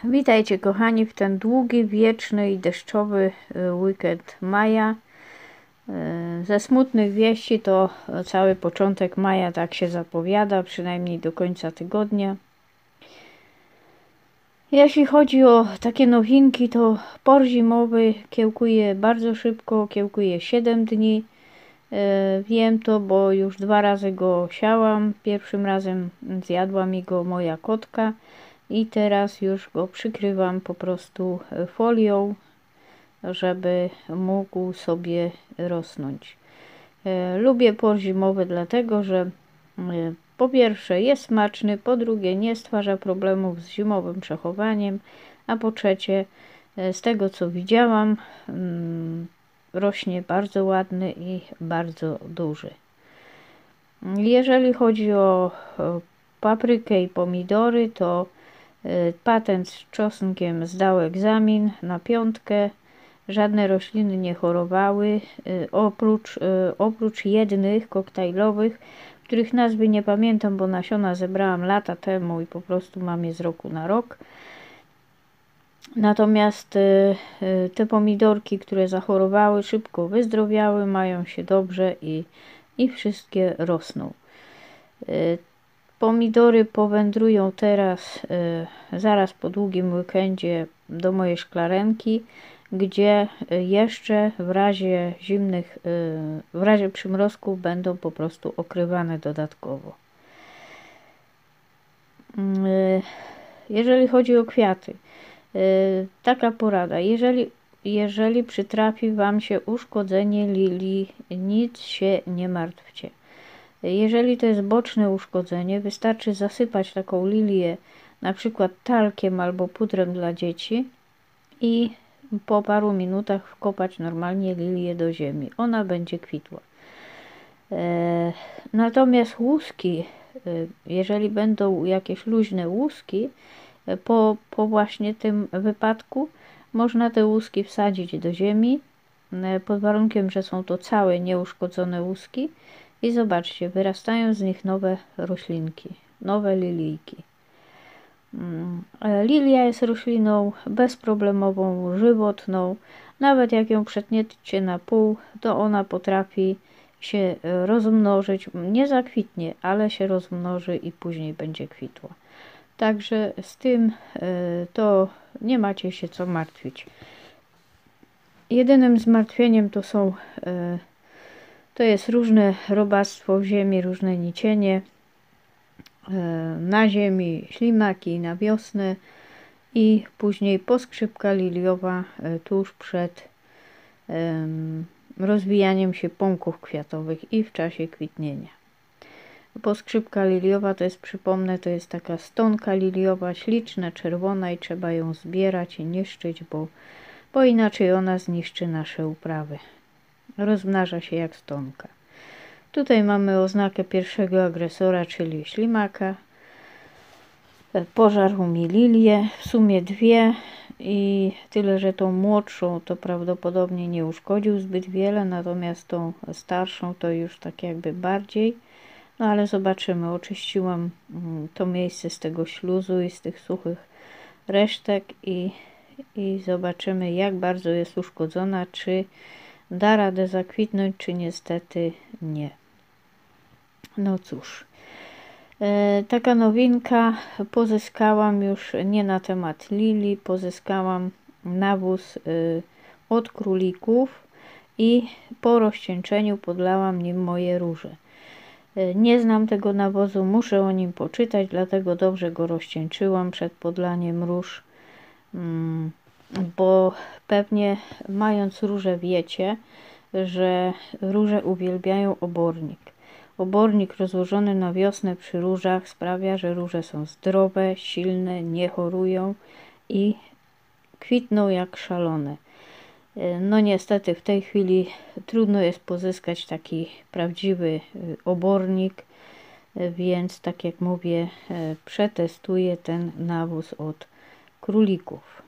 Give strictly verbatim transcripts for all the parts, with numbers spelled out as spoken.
Witajcie kochani w ten długi, wieczny i deszczowy weekend maja. Ze smutnych wieści to cały początek maja tak się zapowiada, przynajmniej do końca tygodnia. Jeśli chodzi o takie nowinki, to por zimowy kiełkuje bardzo szybko, kiełkuje siedem dni. Wiem to, bo już dwa razy go siałam. Pierwszym razem zjadła mi go moja kotka i teraz już go przykrywam po prostu folią, żeby mógł sobie rosnąć. Lubię por zimowy dlatego, że po pierwsze jest smaczny, po drugie nie stwarza problemów z zimowym przechowaniem, a po trzecie z tego co widziałam rośnie bardzo ładny i bardzo duży. Jeżeli chodzi o paprykę i pomidory, to patent z czosnkiem zdał egzamin na piątkę. Żadne rośliny nie chorowały, oprócz, oprócz jednych koktajlowych, których nazwy nie pamiętam, bo nasiona zebrałam lata temu i po prostu mam je z roku na rok. Natomiast te pomidorki, które zachorowały, szybko wyzdrowiały, mają się dobrze i, i wszystkie rosną. Pomidory powędrują teraz, zaraz po długim weekendzie, do mojej szklarenki, gdzie jeszcze w razie zimnych, w razie przymrozków będą po prostu okrywane dodatkowo. Jeżeli chodzi o kwiaty, taka porada, jeżeli, jeżeli przytrafi Wam się uszkodzenie lilii, nic się nie martwcie. Jeżeli to jest boczne uszkodzenie, wystarczy zasypać taką lilię na przykład talkiem albo pudrem dla dzieci i po paru minutach wkopać normalnie lilię do ziemi. Ona będzie kwitła. E, natomiast łuski, jeżeli będą jakieś luźne łuski, po, po właśnie tym wypadku można te łuski wsadzić do ziemi, pod warunkiem, że są to całe nieuszkodzone łuski i zobaczcie, wyrastają z nich nowe roślinki, nowe lilijki. Lilia jest rośliną bezproblemową, żywotną. Nawet jak ją przetniecie na pół, to ona potrafi się rozmnożyć. Nie zakwitnie, ale się rozmnoży i później będzie kwitła. Także z tym to nie macie się co martwić. Jedynym zmartwieniem to są to jest różne robactwo w ziemi, różne nicienie. Na ziemi ślimaki na wiosnę i później poskrzypka liliowa tuż przed rozwijaniem się pąków kwiatowych i w czasie kwitnienia. Poskrzypka liliowa to jest, przypomnę, to jest taka stonka liliowa, śliczna, czerwona i trzeba ją zbierać i niszczyć, bo, bo inaczej ona zniszczy nasze uprawy. Rozmnaża się jak stonka. Tutaj mamy oznakę pierwszego agresora, czyli ślimaka. Pożarł mi lilię, w sumie dwie i tyle, że tą młodszą to prawdopodobnie nie uszkodził zbyt wiele, natomiast tą starszą to już tak jakby bardziej. No ale zobaczymy, oczyściłam to miejsce z tego śluzu i z tych suchych resztek i, i zobaczymy, jak bardzo jest uszkodzona, czy da radę zakwitnąć, czy niestety nie. No cóż, e, taka nowinka, pozyskałam już nie na temat lilii, pozyskałam nawóz y, od królików i po rozcieńczeniu podlałam nim moje róże. E, nie znam tego nawozu, muszę o nim poczytać, dlatego dobrze go rozcieńczyłam przed podlaniem róż, mm, bo pewnie mając róże wiecie, że róże uwielbiają obornik. Obornik rozłożony na wiosnę przy różach sprawia, że róże są zdrowe, silne, nie chorują i kwitną jak szalone. No niestety w tej chwili trudno jest pozyskać taki prawdziwy obornik, więc tak jak mówię, przetestuję ten nawóz od królików.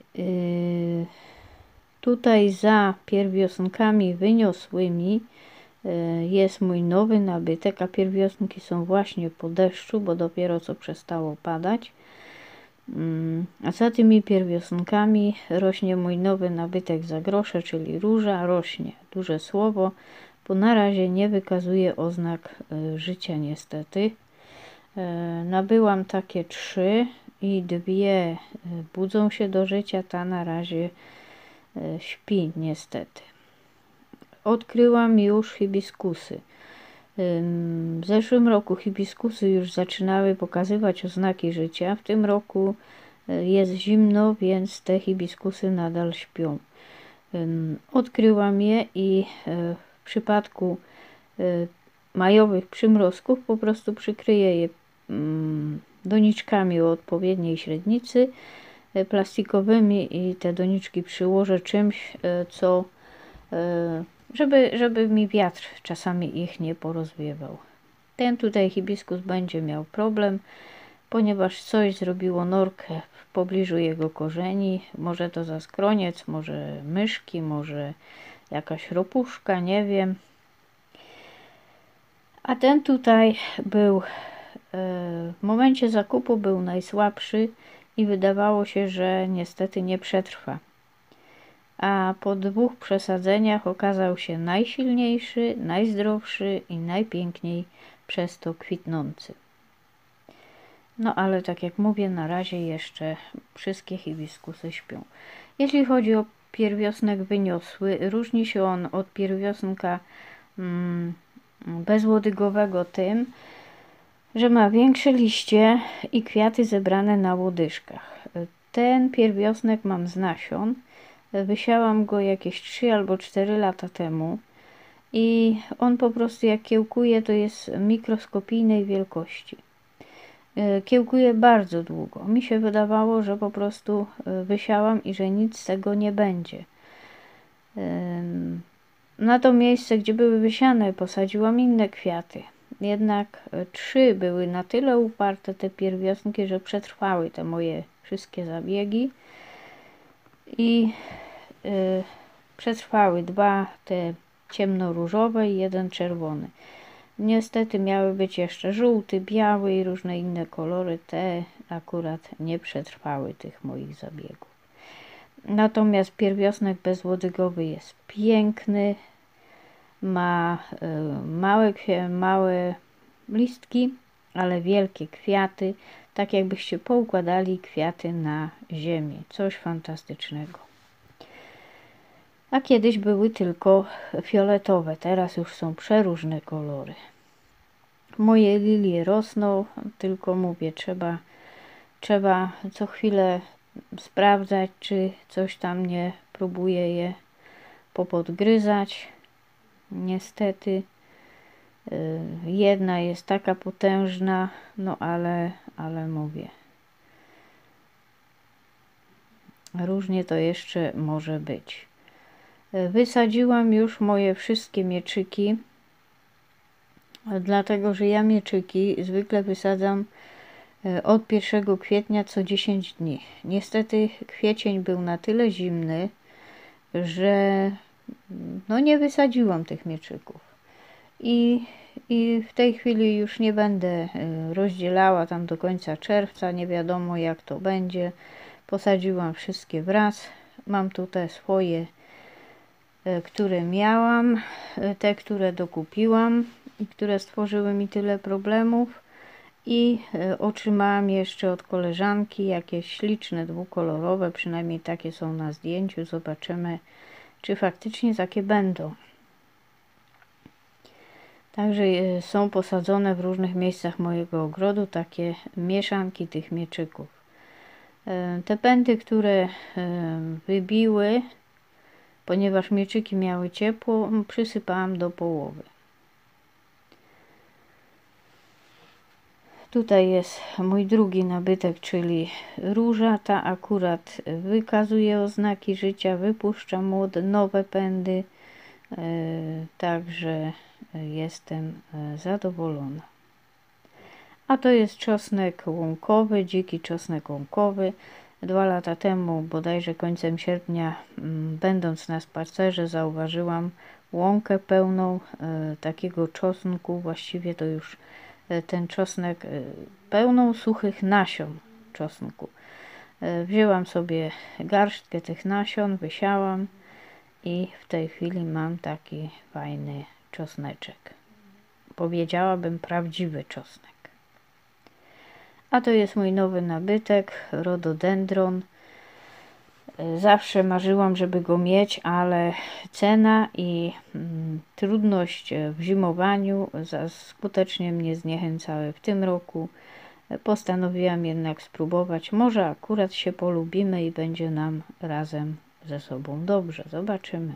Tutaj za pierwiosenkami wyniosłymi Jest mój nowy nabytek, a pierwiosnki są właśnie po deszczu, bo dopiero co przestało padać. A za tymi pierwiosnkami rośnie mój nowy nabytek za grosze, czyli róża. Rośnie, duże słowo, bo na razie nie wykazuje oznak życia niestety. Nabyłam takie trzy i dwie budzą się do życia, ta na razie śpi niestety. Odkryłam już hibiskusy. W zeszłym roku hibiskusy już zaczynały pokazywać oznaki życia. W tym roku jest zimno, więc te hibiskusy nadal śpią. Odkryłam je i w przypadku majowych przymrozków po prostu przykryję je doniczkami o odpowiedniej średnicy plastikowymi i te doniczki przyłożę czymś, co żeby, żeby mi wiatr czasami ich nie porozwiewał. Ten tutaj hibiskus będzie miał problem, ponieważ coś zrobiło norkę w pobliżu jego korzeni. Może to zaskroniec, może myszki, może jakaś ropuszka, nie wiem. A ten tutaj był w momencie zakupu był najsłabszy i wydawało się, że niestety nie przetrwa. A po dwóch przesadzeniach okazał się najsilniejszy, najzdrowszy i najpiękniej przez to kwitnący. No ale tak jak mówię, na razie jeszcze wszystkie hibiskusy śpią. Jeśli chodzi o pierwiosnek wyniosły, różni się on od pierwiosnka mm, bezłodygowego tym, że ma większe liście i kwiaty zebrane na łodyżkach. Ten pierwiosnek mam z nasion. Wysiałam go jakieś trzy albo cztery lata temu i on po prostu jak kiełkuje, to jest mikroskopijnej wielkości. Kiełkuje bardzo długo. Mi się wydawało, że po prostu wysiałam i że nic z tego nie będzie. Na to miejsce, gdzie były wysiane, posadziłam inne kwiaty. Jednak trzy były na tyle uparte, te pierwiosnki, że przetrwały te moje wszystkie zabiegi. I y, przetrwały dwa te ciemnoróżowe i jeden czerwony. Niestety miały być jeszcze żółty, biały i różne inne kolory. Te akurat nie przetrwały tych moich zabiegów. Natomiast pierwiosnek bezłodygowy jest piękny. Ma y, małe, małe listki, ale wielkie kwiaty. Tak jakbyście poukładali kwiaty na ziemi. Coś fantastycznego. A kiedyś były tylko fioletowe. Teraz już są przeróżne kolory. Moje lilie rosną, tylko mówię, trzeba, trzeba co chwilę sprawdzać, czy coś tam nie próbuje je popodgryzać. Niestety jedna jest taka potężna, no ale, ale mówię. Różnie to jeszcze może być. Wysadziłam już moje wszystkie mieczyki, dlatego że ja mieczyki zwykle wysadzam od pierwszego kwietnia co dziesięć dni. Niestety kwiecień był na tyle zimny, że no nie wysadziłam tych mieczyków. I, I w tej chwili już nie będę rozdzielała tam do końca czerwca, nie wiadomo jak to będzie. Posadziłam wszystkie wraz. Mam tutaj swoje, które miałam, te, które dokupiłam i które stworzyły mi tyle problemów. I otrzymałam jeszcze od koleżanki jakieś śliczne dwukolorowe, przynajmniej takie są na zdjęciu. Zobaczymy, czy faktycznie takie będą. Także są posadzone w różnych miejscach mojego ogrodu takie mieszanki tych mieczyków. Te pędy, które wybiły, ponieważ mieczyki miały ciepło, przysypałam do połowy. Tutaj jest mój drugi nabytek, czyli róża. Ta akurat wykazuje oznaki życia, wypuszcza młode, nowe pędy. Także jestem zadowolona. A to jest czosnek łąkowy, dziki czosnek łąkowy. Dwa lata temu, bodajże końcem sierpnia, będąc na spacerze, zauważyłam łąkę pełną e, takiego czosnku, właściwie to już e, ten czosnek, e, pełną suchych nasion czosnku. E, wzięłam sobie garstkę tych nasion, wysiałam i w tej chwili mam taki fajny czosneczek. Powiedziałabym prawdziwy czosnek. A to jest mój nowy nabytek, rhododendron. Zawsze marzyłam, żeby go mieć, ale cena i mm, trudność w zimowaniu skutecznie mnie zniechęcały. W tym roku postanowiłam jednak spróbować. Może akurat się polubimy i będzie nam razem ze sobą dobrze. Zobaczymy.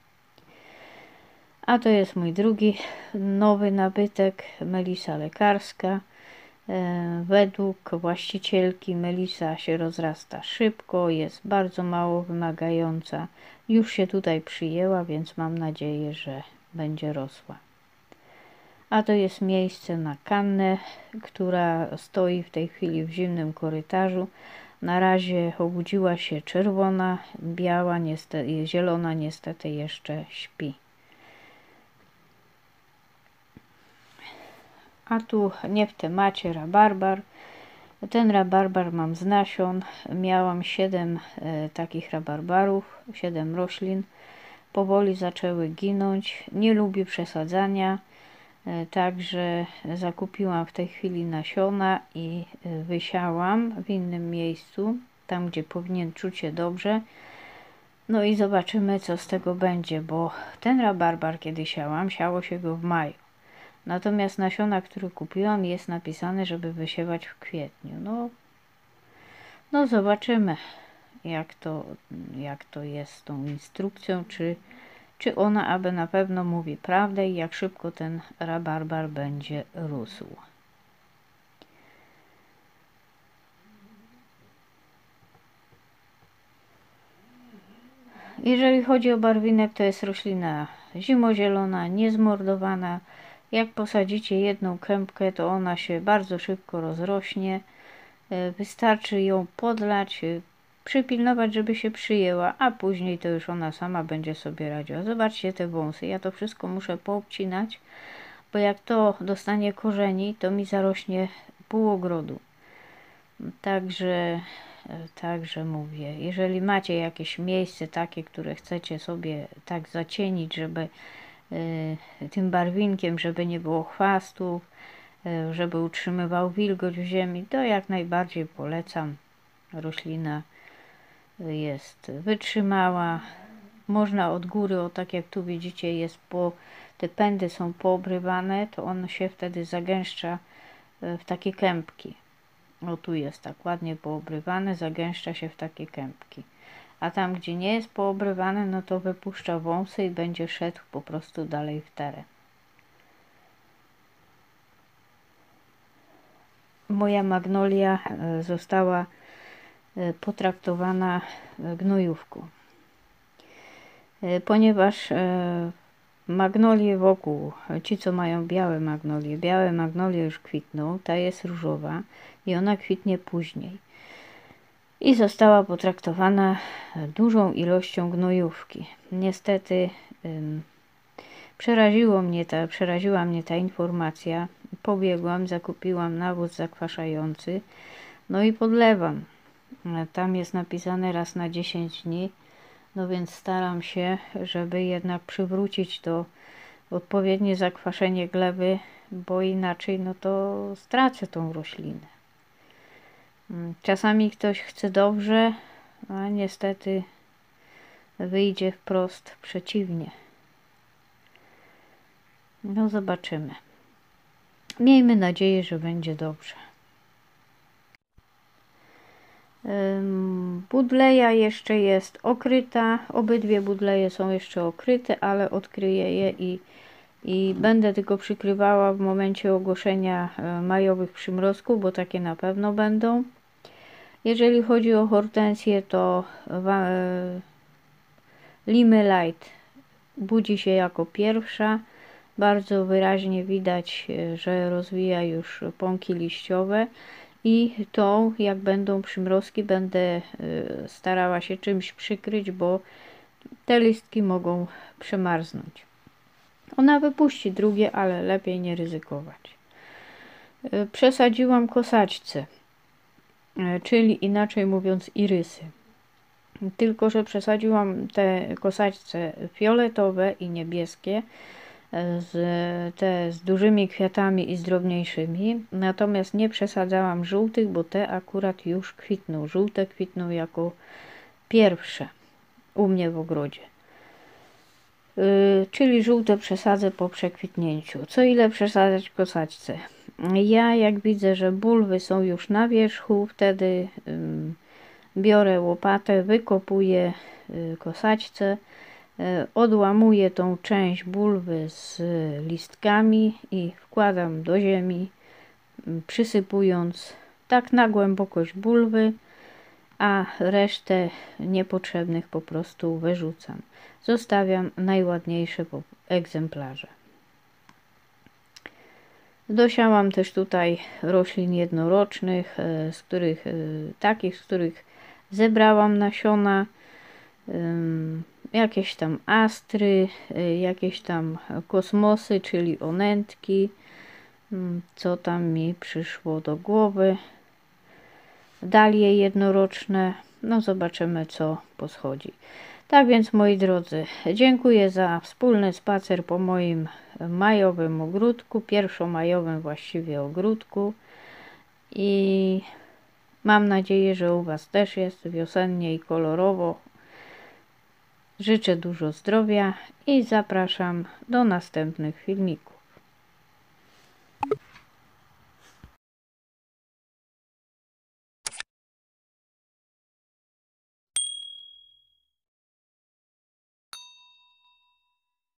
A to jest mój drugi nowy nabytek, melisa lekarska. Według właścicielki melisa się rozrasta szybko, jest bardzo mało wymagająca. Już się tutaj przyjęła, więc mam nadzieję, że będzie rosła. A to jest miejsce na kannę, która stoi w tej chwili w zimnym korytarzu. Na razie obudziła się czerwona, biała, niestety, zielona niestety jeszcze śpi. A tu nie w temacie rabarbar. Ten rabarbar mam z nasion. Miałam siedem e, takich rabarbarów, siedem roślin. Powoli zaczęły ginąć. Nie lubię przesadzania, e, także zakupiłam w tej chwili nasiona i e, wysiałam w innym miejscu, tam gdzie powinien czuć się dobrze. No i zobaczymy, co z tego będzie, bo ten rabarbar, kiedy siałam, siało się go w maju. Natomiast nasiona, które kupiłam, jest napisane, żeby wysiewać w kwietniu. No, no zobaczymy, jak to, jak to jest z tą instrukcją, czy, czy ona aby na pewno mówi prawdę i jak szybko ten rabarbar będzie rósł. Jeżeli chodzi o barwinek, to jest roślina zimozielona, niezmordowana. Jak posadzicie jedną kępkę, to ona się bardzo szybko rozrośnie. Wystarczy ją podlać, przypilnować, żeby się przyjęła, a później to już ona sama będzie sobie radziła. Zobaczcie te wąsy. Ja to wszystko muszę poobcinać, bo jak to dostanie korzeni, to mi zarośnie pół ogrodu. Także, także mówię, jeżeli macie jakieś miejsce takie, które chcecie sobie tak zacienić, żeby y, tym barwinkiem, żeby nie było chwastów, y, żeby utrzymywał wilgoć w ziemi, to jak najbardziej polecam. Roślina jest wytrzymała. Można od góry, o tak jak tu widzicie, jest po, te pędy są poobrywane, to on się wtedy zagęszcza w takie kępki. O, tu jest tak ładnie poobrywane, zagęszcza się w takie kępki. A tam, gdzie nie jest poobrywane, no to wypuszcza wąsy i będzie szedł po prostu dalej w teren. Moja magnolia została potraktowana gnojówką. Ponieważ magnolie wokół, ci co mają białe magnolie, białe magnolie już kwitną, ta jest różowa i ona kwitnie później. I została potraktowana dużą ilością gnojówki. Niestety ym, przeraziło mnie ta, przeraziła mnie ta informacja. Pobiegłam, zakupiłam nawóz zakwaszający, no i podlewam. Tam jest napisane raz na dziesięć dni. No więc staram się, żeby jednak przywrócić to odpowiednie zakwaszenie gleby, bo inaczej no to stracę tą roślinę. Czasami ktoś chce dobrze, a niestety wyjdzie wprost przeciwnie. No zobaczymy. Miejmy nadzieję, że będzie dobrze. Budleja jeszcze jest okryta, obydwie budleje są jeszcze okryte, ale odkryję je i, i będę tylko przykrywała w momencie ogłoszenia majowych przymrozków, bo takie na pewno będą. Jeżeli chodzi o hortensję, to Limy Light budzi się jako pierwsza. Bardzo wyraźnie widać, że rozwija już pąki liściowe. I tą, jak będą przymrozki, będę starała się czymś przykryć, bo te listki mogą przemarznąć. Ona wypuści drugie, ale lepiej nie ryzykować. Przesadziłam kosaćce, czyli inaczej mówiąc irysy. Tylko że przesadziłam te kosaćce fioletowe i niebieskie, z, te z dużymi kwiatami i z drobniejszymi, natomiast nie przesadzałam żółtych, bo te akurat już kwitną. Żółte kwitną jako pierwsze u mnie w ogrodzie. Yy, czyli żółte przesadzę po przekwitnięciu. Co ile przesadzać kosaćce? Ja jak widzę, że bulwy są już na wierzchu, wtedy yy, biorę łopatę, wykopuję yy, kosaćce, yy, odłamuję tą część bulwy z listkami i wkładam do ziemi, yy, przysypując tak na głębokość bulwy, a resztę niepotrzebnych po prostu wyrzucam. Zostawiam najładniejsze egzemplarze. Dosiałam też tutaj roślin jednorocznych, z których, takich, z których zebrałam nasiona, jakieś tam astry, jakieś tam kosmosy, czyli onętki, co tam mi przyszło do głowy. Dalie jednoroczne, no zobaczymy co poschodzi. Tak więc moi drodzy, dziękuję za wspólny spacer po moim majowym ogródku, pierwszomajowym właściwie ogródku i mam nadzieję, że u Was też jest wiosennie i kolorowo. Życzę dużo zdrowia i zapraszam do następnych filmików.